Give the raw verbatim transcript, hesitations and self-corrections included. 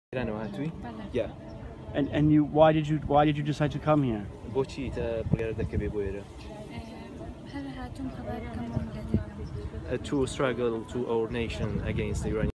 Yeah. And and you why did you why did you decide to come here? To struggle to our nation against the Iranian